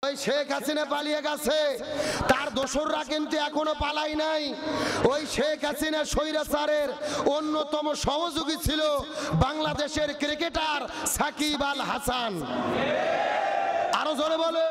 ওই শেখ হাসিনা পালিয়ে গেছে, তার দোসররা কিন্তু এখনো পালাই নাই। ওই শেখ হাসিনা স্বৈরাচারের অন্যতম সহযোগী ছিল বাংলাদেশের ক্রিকেটার সাকিব আল হাসান। আরো জোরে বলেন।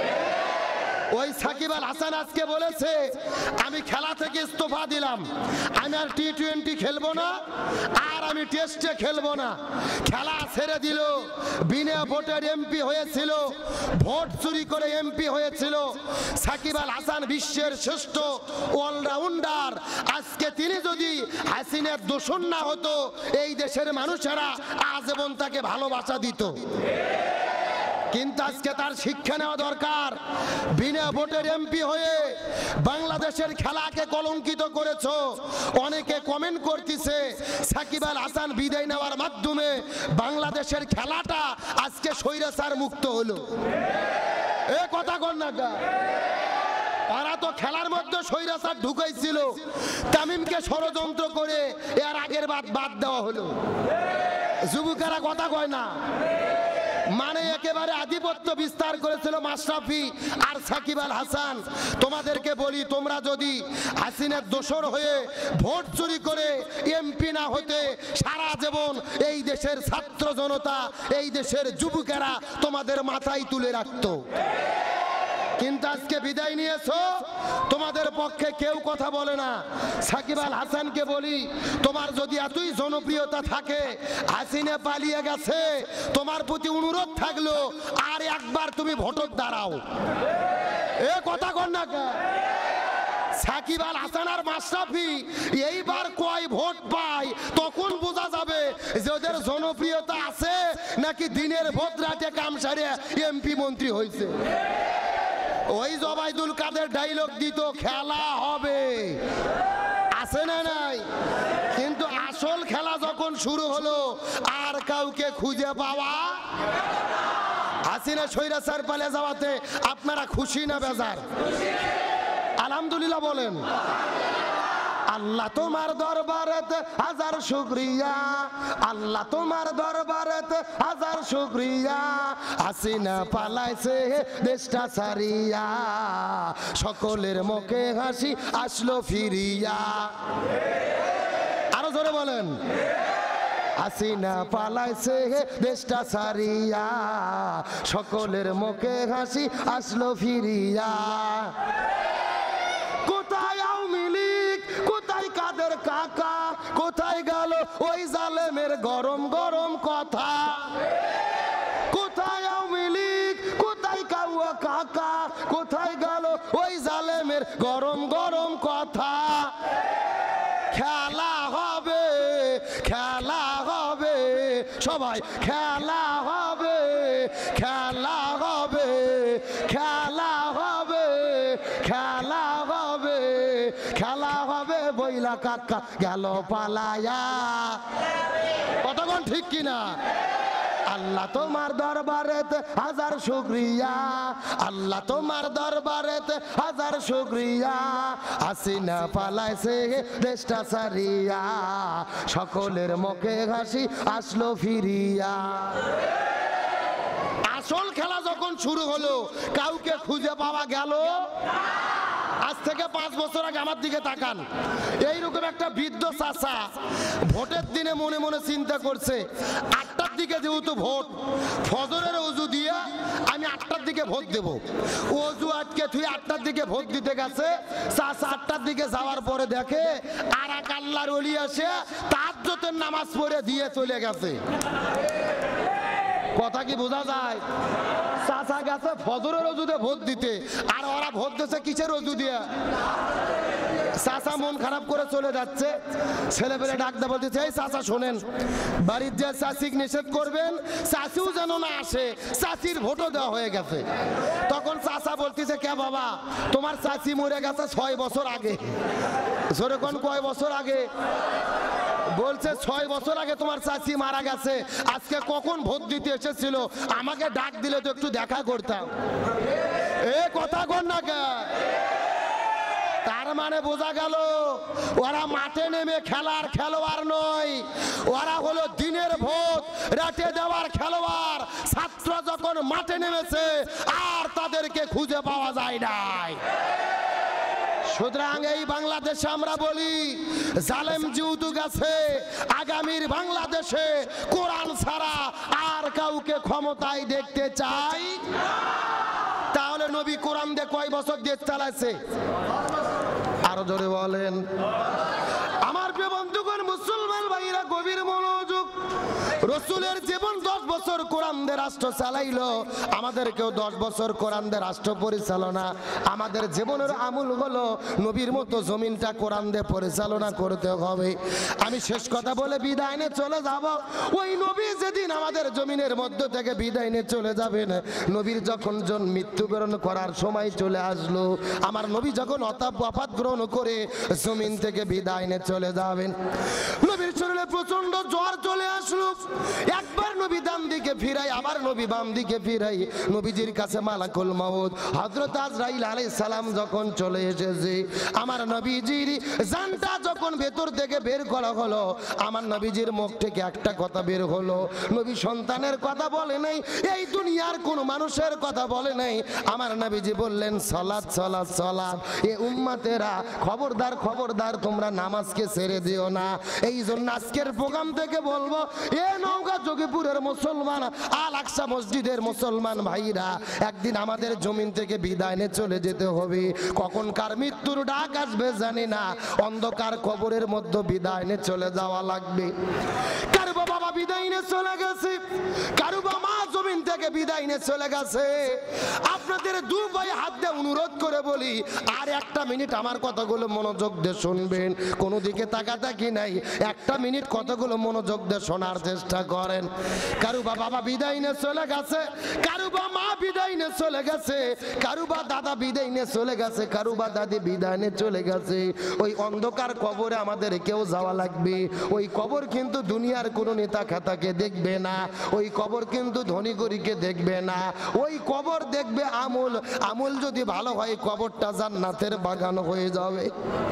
ওই সাকিব আল হাসান আজকে বলেছে আমি খেলা থেকে ইস্তফা দিলাম, আমি আর টি-20 খেলবো না, আর আমি টেস্টে খেলবো না। খেলা ছেড়ে দিল, বিনা ভোটের এমপি হয়েছিল, ভোট চুরি করে এমপি হয়েছিল। সাকিব আল হাসান বিশ্বের শ্রেষ্ঠ অলরাউন্ডার। আজকে তিনি যদি হাসিনার দোষণ না হতো, এই দেশের মানুষেরা আজীবন তাকে ভালোবাসা দিত। কিন্তু আজকে তার শিক্ষা নেওয়া দরকার। বিনা ভোটের এমপি হয়ে বাংলাদেশের খেলাকে কলঙ্কিত করেছো। অনেকে কমেন্ট করতেছে সাকিব আল হাসান বিদায় নেওয়ার মাধ্যমে বাংলাদেশের খেলাটা আজকে স্বৈরাচার মুক্ত হলো। এ কথা কন না, ওরা তো খেলার মধ্যে স্বৈরাচার ঢুকাইছিল, তামিমকে ষড়যন্ত্র করে এর আগের বাদ দেওয়া হলো। যুবকেরা কথা কয় না, মানে একেবারে আধিপত্য বিস্তার করেছিল মাশরাফি আর সাকিব আল হাসান। তোমাদেরকে বলি, তোমরা যদি হাসিনার দোসর হয়ে ভোট চুরি করে এমপি না হতে, সারা জীবন এই দেশের ছাত্র জনতা, এই দেশের যুবকেরা তোমাদের মাথায় তুলে রাখতো। কিন্তু আজকে বিদায় নিয়েছো, তোমাদের পক্ষে কেউ কথা বলে না। সাকিব আল হাসানকে বলি, তোমার যদি এতই জনপ্রিয়তা থাকে, হাসিনা পালিয়ে গেছে, তোমার প্রতি অনুরোধ থাকলো আর একবার তুমি ভোটে দাঁড়াও। এ কথা কন না। সাকিব আল হাসান আর মাশরাফি এইবার কয় ভোট পায়, তখন বোঝা যাবে যে ওদের জনপ্রিয়তা আছে নাকি দিনের ভোট রাতে কাম সারে এমপি মন্ত্রী হয়েছে। ওই জবাইদুল কাদের ডায়লগ দিত, খেলা হবে, আছে না নাই? কিন্তু আসল খেলা যখন শুরু হলো, আর কাউকে খুঁজে পাওয়া। হাসিনা স্বৈরাচার পালিয়ে যাওয়াতে আপনারা খুশি না বেজার? আলহামদুলিল্লাহ বলেন। আল্লাহ তোমার দরবারেতে হাজার শুকরিয়া, আল্লাহ তোমার দরবারেতে হাজার শুকরিয়া। হাসিনা পালাইছে দেশটা ছাড়িয়া, সকলের মুখে হাসি আসলো ফিরিয়া। আরো জোরে বলেন। হাসিনা পালাইছে দেশটা ছাড়িয়া, সকলের মুখে হাসি আসলো ফিরিয়া। কোথায় আওয়ামী লীগ, কোথায় কাদের কাকা, কোথায় গেল ওই জালেমের গরম গরম কথা? কোথায় আওয়ামী লীগ, কোথায় কাউয়া কাকা, কোথায় গেল ওই জালেমের গরম গরম কথা? খেলা হবে, খেলা হবে, সবাই খেলা হবে, খেলা হবে, খেলা হবে, খেলা হবে, খেলা হবে। বইলা কাকা গেল পালায়া। কতক্ষণ ঠিক কিনা? আল্লাহ তোমার দরবারেতে হাজার শুকরিয়া, আল্লাহ তোমার দরবারেতে হাজার শুকরিয়া। হাসিনা পালাইছে দেশটা ছাড়িয়া, সকলের মুখে হাসি আসলো ফিরিয়া। আসল খেলা যখন শুরু হলো, কাউকে খুঁজে পাওয়া গেল। আজ থেকে 5 বছর আগে আমার দিকে তাকান, এইরকম একটা বৃদ্ধ চাচা ভোটের দিনে মনে মনে চিন্তা করছে, 8টার দিকে যেহেতু ভোট, ফজরের ওযু দিয়ে আমি 8টার দিকে ভোট দেব। ওযু আটকে তুই 8টার দিকে ভোট দিতে গেছে। চাচা 8টার দিকে যাওয়ার পরে দেখে আর এক আল্লাহর ওলি আসে তাহাজ্জুদের নামাজ পড়ে দিয়ে চলে গেছে। কথা কি বোঝা যায়? চাচা গেছে ফজরের ওযুতে ভোট দিতে, আর ওরা ভোট দিচ্ছে কিসের ওযু দিয়ে? চাচা মন খারাপ করে চলে যাচ্ছে। ছেলে পেলে ডাকতে বলতেছে, এই চাচা শোনেন, বাড়ির যে চাচিক নিষেধ করবেন, চাচিও যেন না আসে, চাচির ভোটও দেওয়া হয়ে গেছে। তখন চাচা বলতেছে, কে বাবা, তোমার চাচি মরে গেছে 6 বছর আগে। জোরে কোন, কয় বছর আগে? বলছে 6 বছর আগে তোমার চাচি মারা গেছে। আজকে কখন ভোট দিতে এসেছিল, আমাকে ডাক দিলে তো একটু দেখা করতাম। এ কথা কন না কে? তার মানে বোঝা গেল ওরা মাঠে নেমে খেলার খেলোয়াড় নয়, ওরা হলো দিনের ভোট রাতে দেওয়ার খেলোয়াড়। ছাত্র যখন মাঠে নেমেছে আর তাদেরকে খুঁজে পাওয়া যায় নাই। সুতরাং এই বাংলাদেশে আমরা বলি জালেম যেহেতু গেছে, আগামীর বাংলাদেশে কোরআন ছাড়া আর কাউকে ক্ষমতায় দেখতে চাই। তাহলে নবী কোরআন দিয়ে কয় বছর দেশ চালাইছে? আরো জোরে বলেন। আমার প্রিয় বন্ধুগণ, মুসলমান ভাইরা গভীর মনোযোগ। রসুলের জীবন 10 বছর কোরআন দিয়ে রাষ্ট্র চালাইলো, আমাদেরকেও 10 বছর কোরআন দিয়ে রাষ্ট্র পরিচালনা। আমাদের জীবনের আমূল হলো নবীর মতো জমিনটা কোরআন দিয়ে পরিচালনা করতে হবে। আমি শেষ কথা বলে বিদায় নিয়ে চলে যাব। ওই নবী যেদিন আমাদের জমিনের মধ্য থেকে বিদায় নিয়ে চলে যাবেন, নবীর যখন মৃত্যুবরণ করার সময় চলে আসলো, আমার নবী যখন ওয়াফাত গ্রহণ করে জমিন থেকে বিদায় নিয়ে চলে যাবেন, নবীর শরীরে প্রচন্ড জ্বর চলে আসলো। একবার নবী ডান দিকে ফিরাই, আবার নবী বাম দিকে ফিরাই। নবীজির কাছে মালাকুল মউত হযরত আজরাইল আলাইহিস সালাম যখন চলে এসেছে, আমার নবীজির জানটা যখন ভেতর থেকে বের করা হলো, আমার নবীজির মুখ থেকে একটা কথা বের হলো। নবী সন্তানের কথা বলে নাই, এই দুনিয়ার কোন মানুষের কথা বলে নাই। আমার নবীজি বললেন সালাত সালাত সালাত। এ উম্মতেরা খবরদার খবরদার, তোমরা নামাজকে ছেড়ে দিও না। এই জন্য আজকের প্রোগ্রাম থেকে বলবো, এ নওগাঁ যোগীপুরের মুসলমান, আল আকসা মসজিদের মুসলমান ভাইরা, একদিন আমাদের জমিন থেকে বিদায় নিয়ে চলে যেতে হবে। কখন কার মৃত্যুর ডাক আসবে জানি না, অন্ধকার কবরের মধ্যে বিদায় নিয়ে চলে যাওয়া লাগবে। কারো বাবা বিদায় নিয়ে চলে গেছে, কারো মা জমিন থেকে বিদায় নিয়ে চলে গেছে। আপনাদের দু ভাই হাত দিয়ে অনুরোধ করে বলি, আর একটা মিনিট আমার কথাগুলো মনোযোগ দিয়ে শুনবেন। কোনো দিকে তাকাতাকি নাই, একটা মিনিট কথাগুলো মনোযোগ দিয়ে শোনার চেষ্টা করেন। কারো বাবা বিদায় নিয়ে চলে গেছে, কারো মা বিদায় নিয়ে চলে গেছে, কারো দাদা বিদায় নিয়ে চলে গেছে, কারো দাদি বিদায় নিয়ে চলে গেছে। ওই অন্ধকার কবরে আমাদের কেউ যাওয়া লাগবে। ওই কবর কিন্তু দুনিয়ার কোনো নেতা খাতাকে দেখবে না, ওই কবর কিন্তু ধনী গরিবকে দেখবে না। ওই কবর দেখবে আমল, আমল যদি ভালো হয় কবরটা জান্নাতের বাগান হয়ে যাবে।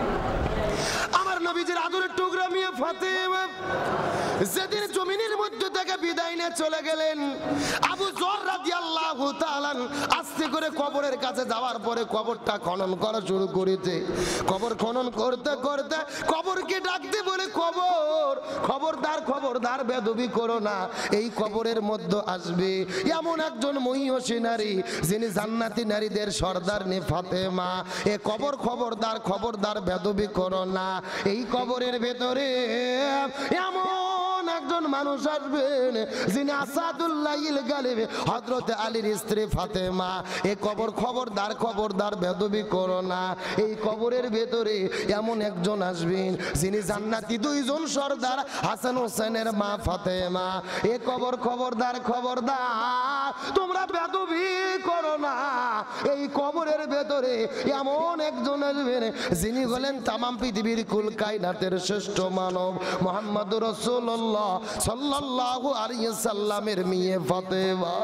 আমার নবীজির আদরের টুকরা মেয়ে ফাতেমা যেদিন জমিনের মধ্যে থেকে বিদায় নিয়ে চলে গেলেন, আবু যর রাদিয়াল্লাহু তাআলা আস্তে করে কবরের কাছে যাওয়ার পরে কবরটা খনন করা শুরু করেছে। কবর খনন করতে করতে কবরকে ডাকতে বলে, কবর খবরদার খবরদার বেদবি করো না। এই কবরের মধ্যে আসবে এমন একজন মহিষী নারী, যিনি জান্নাতি নারীদের সর্দারনি ফাতেমা। এ কবর খবরদার খবরদার বেদবি করো না। এই কবরের ভেতরে এমন একজন মানুষ আসবেন, যিনি আসাদুল্লাহিল গালিব হযরত আলীর স্ত্রী ফাতেমা। এই কবর খবরদার খবরদার বেদবি করো না। এই কবরের ভেতরে এমন একজন আসবেন, যিনি জান্নাতি দুইজন সর্দার হাসান হোসেনের মা ফাতেমা। এই কবর খবরদার খবরদার তোমরা বেদবি করো না। এই কবরের ভেতরে এমন একজন আসবেন, যিনি হলেন তামাম পৃথিবীর কুল কায়নাতের শ্রেষ্ঠ মানব মুহাম্মদুর রাসূলুল্লাহ সাল্লাল্লাহু আলাইহি সাল্লামের মেয়ে ফাতেমা।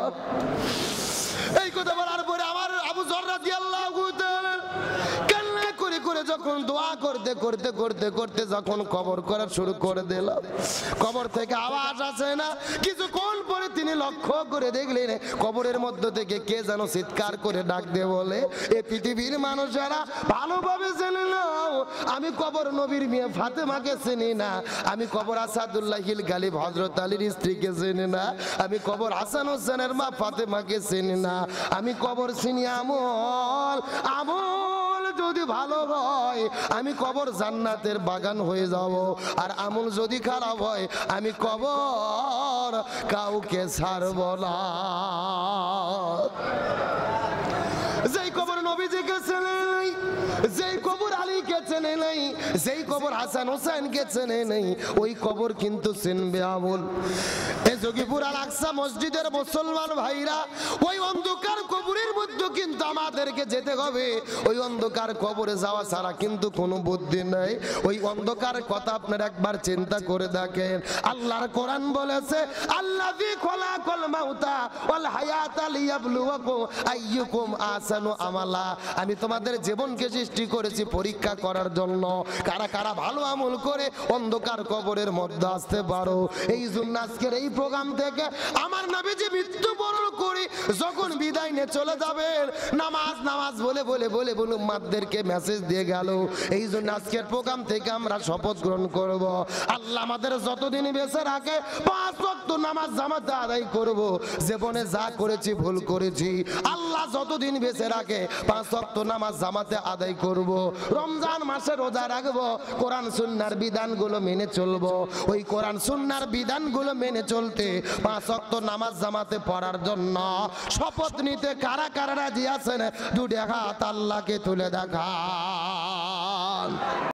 এই কথা বলার পরে আমার আবু যর রাদিয়াল্লাহু তাআলা কান্না করে করে যখন দোয়া করতে করতে করতে করতে যখন কবর করা শুরু করে দিল, কবর থেকে আওয়াজ আসে না। কিছুক্ষণ পরে তিনি লক্ষ্য করে দেখলেন কবরের মধ্য থেকে কে যেন চিৎকার করে ডাক দিয়ে বলে, এ পৃথিবীর মানুষেরা ভালোভাবে জেনে নাও, আমি কবর নবীর মেয়ে ফাতেমাকে চিনি না, আমি কবর আসাদুল্লাহিল গালিব হযরত আলীর স্ত্রীকে চিনি না, আমি কবর হাসান হোসেনের মা ফাতেমাকে চিনি না, আমি কবর চিনি আমল। আমল যদি ভালো হয় আমি কবর জান্নাতের বাগান হয়ে যাব, আর আমল যদি খারাপ হয় আমি কবর কাউকে ছাড়ব না। যেই কবর নবীজিকে চেনে নাই, যেই কবর আলীকে চেনে নাই, যেই কবর হাসান হোসেনকে চেনে নাই, ওই কবর কিন্তু চিনবে আমল। এই যোগীপুর আল আকসা মসজিদের মুসলমান ভাইরা, ওই অন্ধকার কবরের মধ্যে কিন্তু আমাদেরকে যেতে হবে। ওই অন্ধকার কবরে যাওয়া ছাড়া কিন্তু কোনো বুদ্ধি নাই। ওই অন্ধকার কথা আপনারা একবার চিন্তা করে দেখেন। আল্লাহর কোরআন বলেছে, আল্লাযী খলাকাল মাউতা ওয়াল হায়াতা লিয়াবলুয়াকুম আইয়ুকুম আহসানু আমালা। আমি তোমাদের জীবনকে সৃষ্টি করেছি পরীক্ষা করার করার জন্য। কারা কারা ভালো আমল করে অন্ধকার কবরের মধ্যে আসতে পারো? এই জন্য আজকের এই প্রোগ্রাম থেকে আমার নবীজি মৃত্যুবরণ করে যখন বিদায় নিয়ে চলে যাবেন, নামাজ নামাজ বলে বলে বলে বলে উম্মতদেরকে মেসেজ দিয়ে গেল। এই জন্য আজকের প্রোগ্রাম থেকে আমরা শপথ গ্রহণ করব, আল্লাহ আমাদের যতদিন বেঁচে রাখে 5 ওয়াক্ত নামাজ জামাতে আদায় করব। জীবনে যা করেছি ভুল করেছি, আল্লাহ যতদিন বেঁচে রাখে 5 ওয়াক্ত নামাজ জামাতে আদায় করব। রমজান মাসে রোজা রাখবো, কোরআন সুন্নাহর বিধানগুলো মেনে চলবো। ওই কোরআন সুন্নাহর বিধানগুলো মেনে চলতে 5 ওয়াক্ত নামাজ জামাতে পড়ার জন্য শপথ নিতে কারা কারা রাজি আছেন? দুটি হাত আল্লাহকে তুলে দেখা।